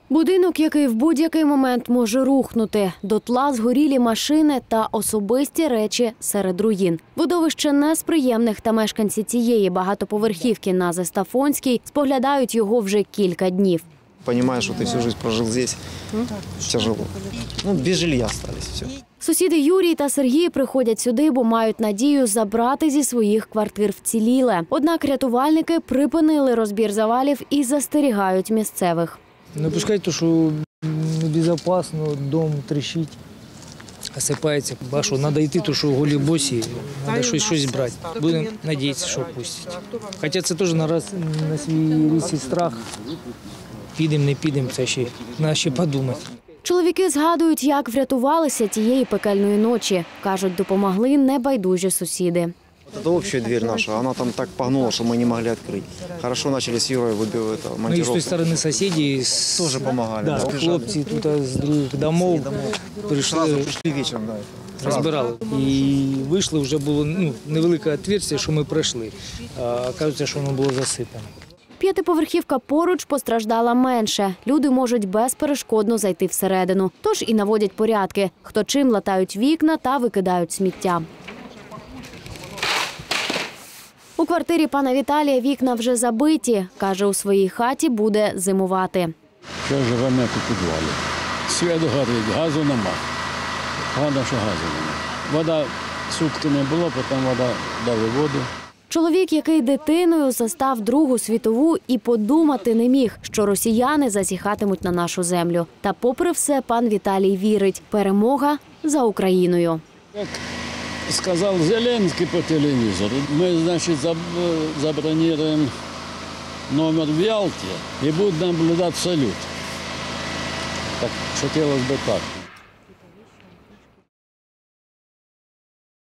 Будинок, який в будь-який момент може рухнути. Дотла згорілі машини та особисті речі серед руїн. Видовище не з приємних, та мешканці цієї багатоповерхівки на Застафонській споглядають його вже кілька днів. Понимаешь, что ты всю жизнь прожил здесь, тяжело. Без жилья остались, все. Сусіди Юрій та Сергій приходять сюди, бо мають надію забрати зі своїх квартир вціліле. Однак рятувальники припинили розбір завалів і застерігають місцевих. Не пускайте, що небезпечно, дом тріщить, осипається. Бачу, треба йти, то що голі босі, треба щось брати. Будемо сподіватися, що пустять. Хоча це теж на свій ріс і страх. Підемо, не підемо, це ще треба ще подумати. Чоловіки згадують, як врятувалися тієї пекельної ночі. Кажуть, допомогли небайдужі сусіди. Это общая дверь наша, она там так погнула, что мы не могли открыть. Хорошо начали с Юрой монтировку. Ну і з тієї сторони сусіди теж допомагали. Да, хлопці тут з других домов пришли вечором, да. Розбирали. І вийшли, вже було невелике отверстие, що ми пройшли. А кажуть, що воно було засипане. П'ятиповерхівка поруч постраждала менше. Люди можуть безперешкодно зайти всередину. Тож і наводять порядки. Хто чим латають вікна та викидають сміття. У квартирі пана Віталія вікна вже забиті. Каже, у своїй хаті буде зимувати. Зараз живемо у підвалі. Світ горить, газу нема. Головне, що газу нема. Вода сутки не було, потім вода дали воду. Чоловік, який дитиною застав Другу світову, і подумати не міг, що росіяни засіхатимуть на нашу землю. Та попри все, пан Віталій вірить – перемога за Україною. Як сказав Зеленський по телевізору, ми, значить, забронюємо номер в Ялті і буде наблюдати салют. Так хотілося б так.